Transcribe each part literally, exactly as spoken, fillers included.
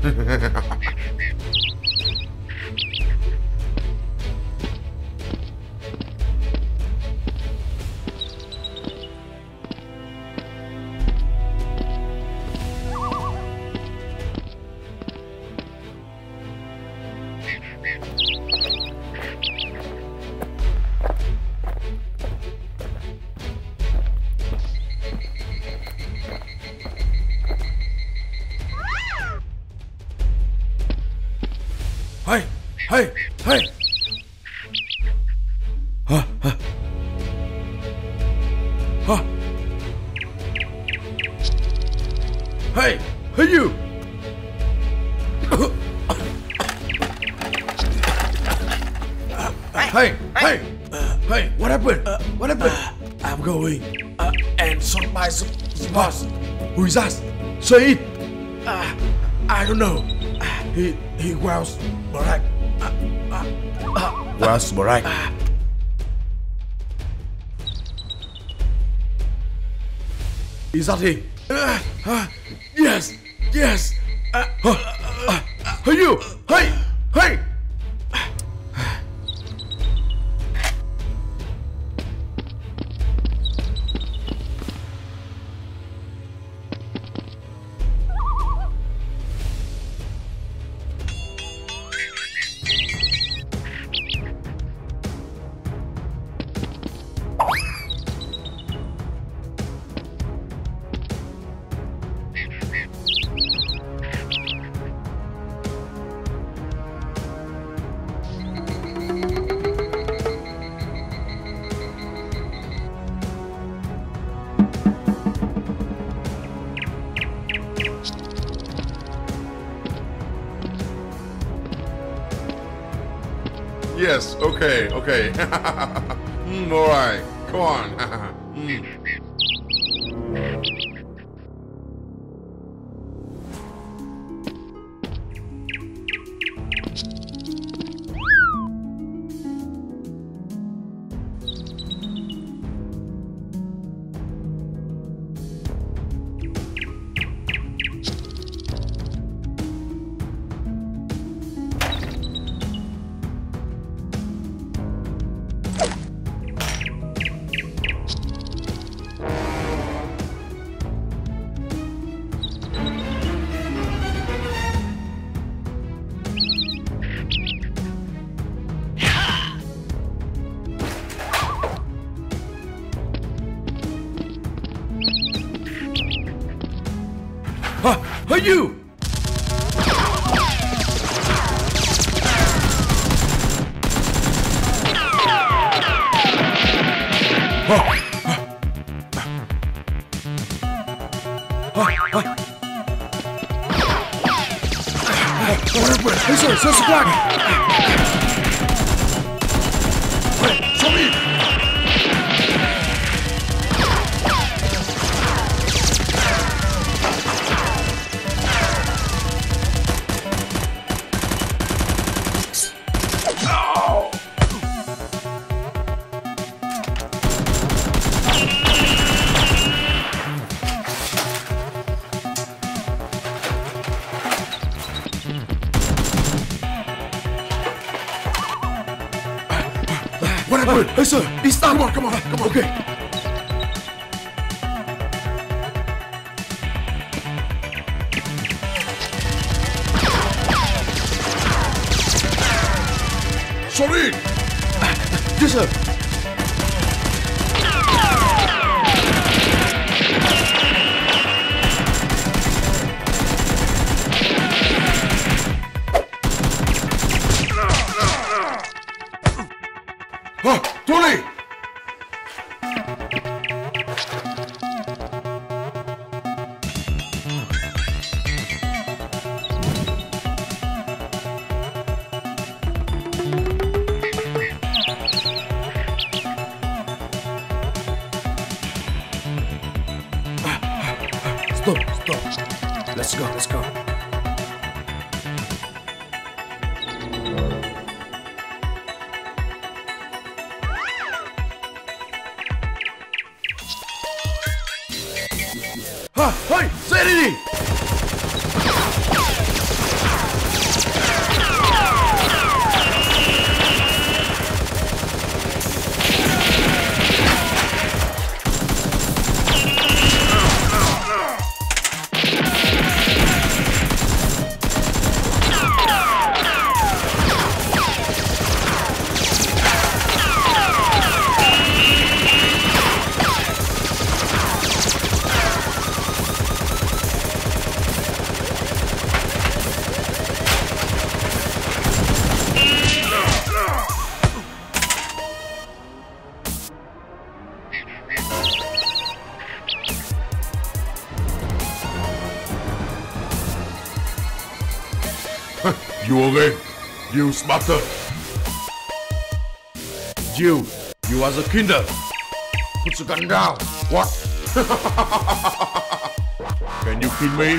Hey, hey, hey! Huh, huh. Huh. Hey, hey you! Hey, hey, hey! What happened? What happened? I'm going uh, and shot by some boss. Who is that? Say it. Uh, I don't know. He he was black. Uh, uh, uh, was black. Uh, is that he? Uh, uh, yes, yes. Uh, uh, uh, uh, you, hey, hey. Yes, okay, okay. mm, alright, come on. mm. Huh, hey you! Oh, oh. Oh, oh. What happened? Hey, sir, sir, sir, Hey, show me! What happened? Hey, sir, it's time. Come on, come on, come on. Okay. Sorry. Yes, sir. Oh, Tony! Stop, stop. Let's go, let's go. Ha, hey, Sanity! You again. You smarter. You, you are the killer. Put the gun down. What? Can you kill me?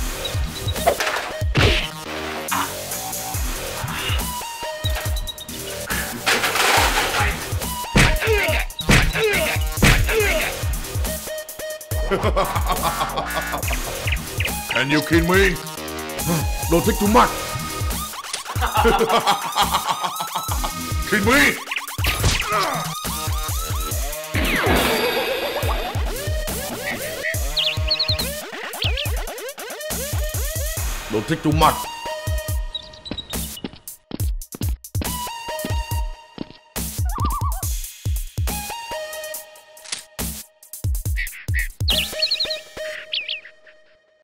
Can you kill me? Don't take too much. Kill me! Don't take too much.